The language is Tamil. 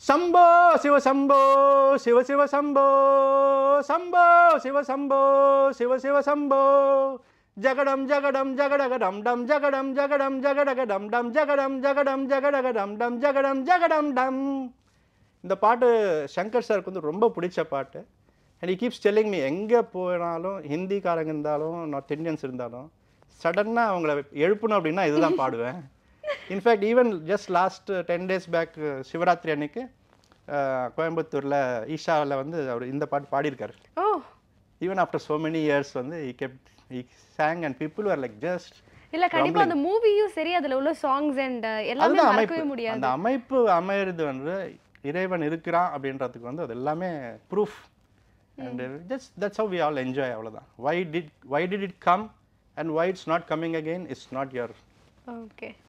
சம்போ சிவ சம்போ சிவ சிவ சம்போ சம்போ சிவ சம்போ சிவ சிவ சம்போ ஜகடம் ஜகடம் ஜகடகடம் டம் ஜகடம் ஜகடம் ஜகடகடம் டம் ஜகடம் ஜகடம் ஜகடகடம் டம் ஜகடம் ஜகடம் டம். இந்த பாட்டு சங்கர் சாருக்கு வந்து ரொம்ப பிடிச்ச பாட்டு. And he keeps telling me எங்கே போனாலும் ஹிந்திக்காரங்க இருந்தாலும் நார்த் இண்டியன்ஸ் இருந்தாலும் சடனாக அவங்கள எழுப்பணும் அப்படின்னா இதுதான் பாடுவேன். In fact even just last 10 days back Shivaratri அன்னைக்கு கோயம்புத்தூரில் ஈஷாவில் வந்து அவர் இந்த பாட்டு பாடியிருக்காரு. Even after so many years வந்து he sang and people were like just இல்ல கண்டிப்பா அந்த மூவியும் சரி அதுல உள்ள சாங்ஸ் அண்ட் எல்லாமே மறக்கவே முடியாது. அந்த அமைப்பு அமையிறது வந்து இறைவன் இருக்கிறான் அப்படின்றதுக்கு வந்து அது எல்லாமே proof. And just that's how we all enjoy அவ்வளவுதான். why did it come and why it's not coming again is not your okay